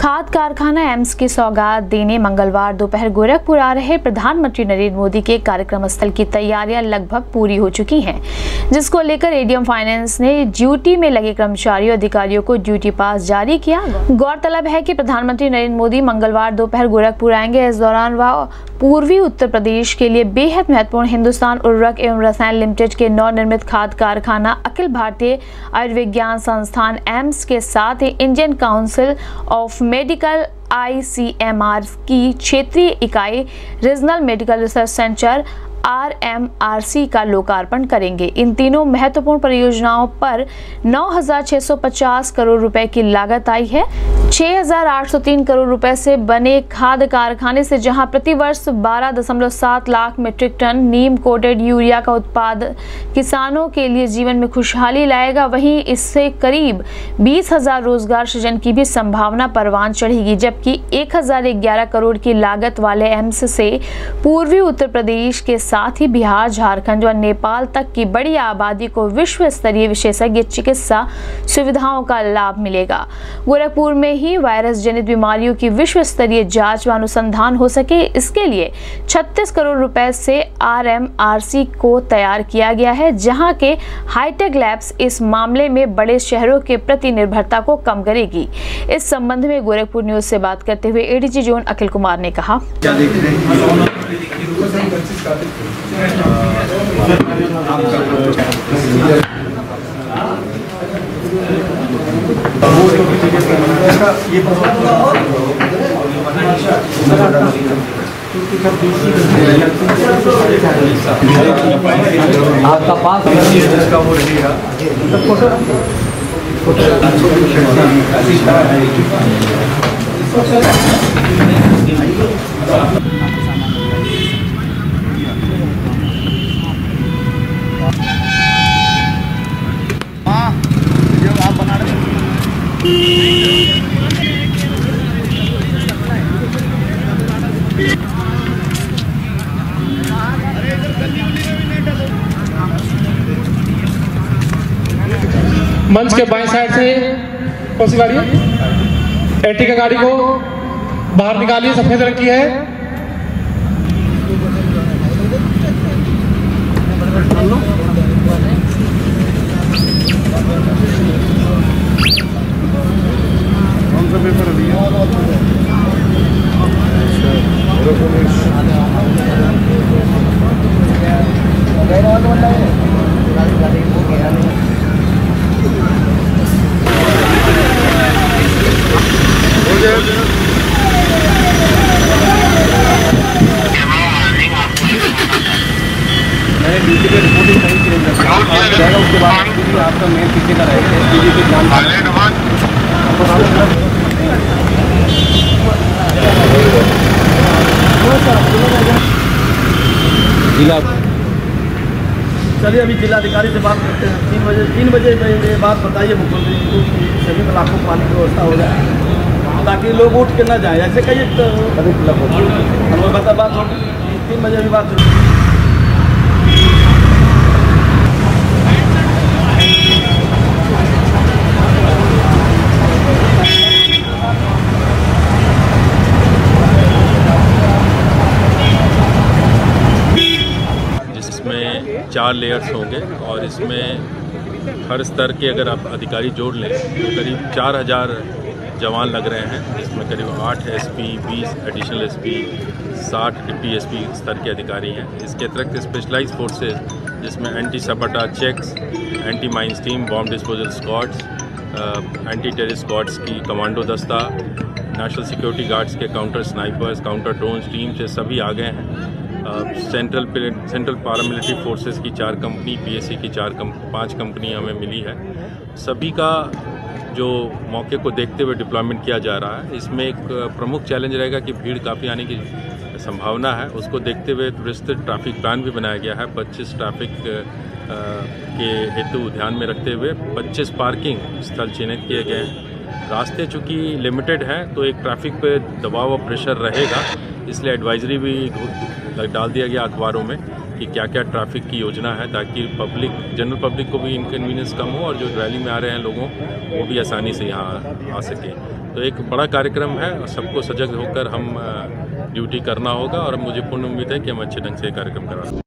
खाद कारखाना एम्स की सौगात देने मंगलवार दोपहर गोरखपुर आ रहे प्रधानमंत्री नरेंद्र मोदी के कार्यक्रम स्थल की तैयारियां लगभग पूरी हो चुकी हैं, जिसको लेकर एडीएम फाइनेंस ने ड्यूटी में लगे कर्मचारियों अधिकारियों को ड्यूटी पास जारी किया। गौरतलब है कि प्रधानमंत्री नरेंद्र मोदी मंगलवार दोपहर गोरखपुर आएंगे। इस दौरान वह पूर्वी उत्तर प्रदेश के लिए बेहद महत्वपूर्ण हिंदुस्तान उर्वरक एवं रसायन लिमिटेड के नवनिर्मित खाद कारखाना अखिल भारतीय आयुर्विज्ञान संस्थान एम्स के साथ ही Indian council of medical ICMR की क्षेत्रीय इकाई regional medical research centre RMRC का लोकार्पण करेंगे। इन तीनों महत्वपूर्ण परियोजनाओं पर 9,650 करोड़ रुपए की लागत आई है। 6,803 करोड़ रुपए से बने खाद कारखाने से जहां प्रतिवर्ष 12.7 लाख मीट्रिक टन नीम कोटेड यूरिया का उत्पादन किसानों के लिए जीवन में खुशहाली लाएगा, वहीं इससे करीब 20,000 रोजगार सृजन की भी संभावना परवान चढ़ेगी। जबकि 1,011 करोड़ की लागत वाले एम्स से पूर्वी उत्तर प्रदेश के साथ ही बिहार, झारखंड और नेपाल तक की बड़ी आबादी को विश्व स्तरीय विशेषज्ञ चिकित्सा सुविधाओं का लाभ मिलेगा। गोरखपुर में ही वायरस जनित बीमारियों की विश्व स्तरीय जांच व अनुसंधान हो सके, इसके लिए 36 करोड़ रुपए से RMRC को तैयार किया गया है, जहां के हाईटेक लैब्स इस मामले में बड़े शहरों के प्रति निर्भरता को कम करेगी। इस संबंध में गोरखपुर न्यूज से बात करते हुए ADG जोन अखिल कुमार ने कहा, आपका पास इसका वो रहेगा आप बना रहे मंच के बाएं साइड से कौन सी गाड़ी है? एर्टिगा गाड़ी को बाहर निकालिए, सफेद रंग की है। कौन सा पेपर ड्यूटी पे रिपोर्टिंग नहीं चेंज रहेगा, उसके बाद आपका मेन पीछे का रहेगा जिला। चलिए अभी जिलाधिकारी से बात करते हैं। 3 बजे ये बात बताइए मुख्यमंत्री जी को कि सभी इलाकों को पानी की व्यवस्था हो जाए ताकि लोग उठ के न जाए। ऐसे कहिए तो हम बता बात होगी 3 बजे भी बात। जिसमें 4 लेयर्स होंगे और इसमें हर स्तर के अगर आप अधिकारी जोड़ लें तो करीब 4,000 जवान लग रहे हैं। इसमें करीब 8 SP, 20 additional SP, 60 deputy SP स्तर के अधिकारी हैं। इसके अतिरिक्त स्पेशलाइज फोर्सेस जिसमें anti sabotage checks, anti mines team, bomb disposal squads, anti terrorist squads की कमांडो दस्ता, नेशनल सिक्योरिटी गार्ड्स के counter snipers, counter drones team से सभी आ गए हैं। सेंट्रल पैरामिलिट्री फोर्सेस की 4 कंपनी, PSC की 5 कंपनी हमें मिली है। सभी का जो मौके को देखते हुए डिप्लॉयमेंट किया जा रहा है। इसमें एक प्रमुख चैलेंज रहेगा कि भीड़ काफ़ी आने की संभावना है, उसको देखते हुए विस्तृत ट्रैफिक प्लान भी बनाया गया है। 25 ट्रैफिक के हेतु ध्यान में रखते हुए 25 पार्किंग स्थल चिन्हित किए गए हैं। रास्ते चूँकि लिमिटेड हैं तो एक ट्रैफिक पे दबाव और प्रेशर रहेगा, इसलिए एडवाइजरी भी डाल दिया गया अखबारों में कि क्या क्या ट्रैफिक की योजना है ताकि जनरल पब्लिक को भी इनकन्वीनियंस कम हो और जो रैली में आ रहे हैं लोगों वो भी आसानी से यहाँ आ सके। तो एक बड़ा कार्यक्रम है और सबको सजग होकर हम ड्यूटी करना होगा और मुझे पूर्ण उम्मीद है कि हम अच्छे ढंग से कार्यक्रम करा सकते हैं।